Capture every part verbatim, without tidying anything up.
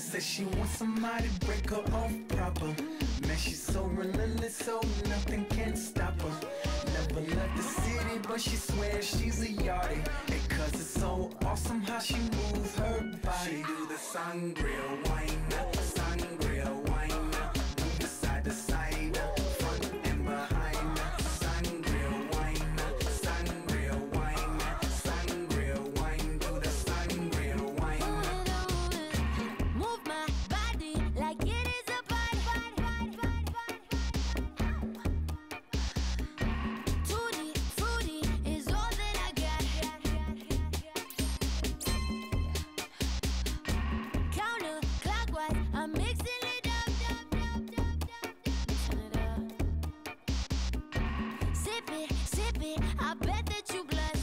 said she wants somebody to break her off proper. Man, she's so relentless, so nothing can stop her. Never left the city, but she swears she's a yardie. And cause it's so awesome how she moves her body. She do the sangria wine, sangria wine, move the side to side, front and behind. Sangria wine, sangria wine, sangria wine, do the sangria wine. Move my body like it is a party. Tutti frutti is all that I got. Counterclockwise, I'm mixing it up. Mixing it up. Sip it, sip it, I bet that you blush.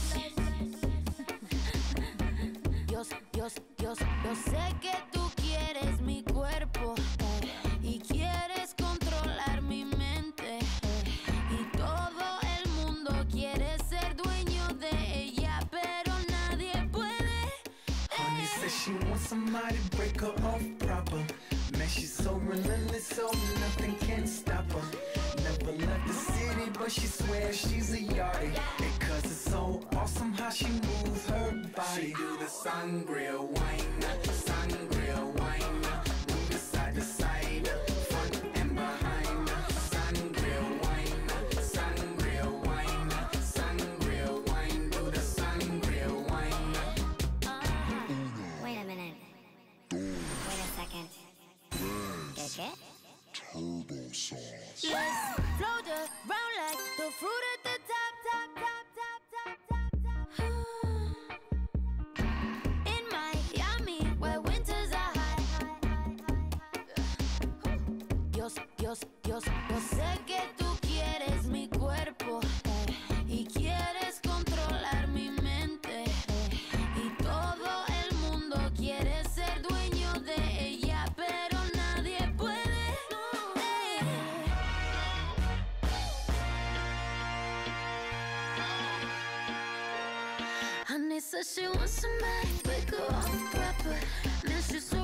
Yo, yo, yo, yo sé que tú quieres mi cuerpo, eh, y quieres controlar mi mente, eh, y todo el mundo quiere ser dueño de ella, pero nadie puede. Honey says she wants somebody to break her off proper. Man, she's so relentless, so nothing can stop her. Never left the city, but she swears she's a yardie. And cause it's so awesome how she moves her body. She do the sangria wine, sangria wine, move the side to side, front and behind. Sangria wine, sangria wine, sangria wine, do the sangria wine. Wait a minute. Wait a second. Is it? Turbo sauce. Let's float around like the fruit at the top, top, top, top, top, top, top. In Miami, where winters are high. Yo, yo, yo, yo sé que tú quieres mi cuerpo, eh, y quieres controlar mi mente, eh, y todo el mundo quiere ser dueño de ella, pero nadie puede. eh. Honey says she wants somebody to break her off proper. Man, she's so